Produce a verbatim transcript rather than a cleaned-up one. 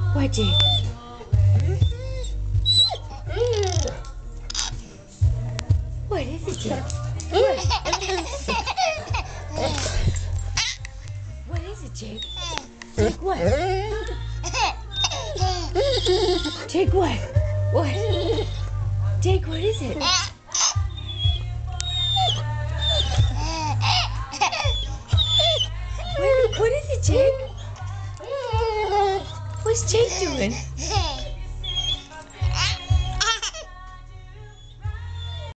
What, Jake? What is it, Jake? What? What is it, Jake? Jake, what? Jake, what? What? Jake, what is it? What, what is it, Jake? What's Jake doing?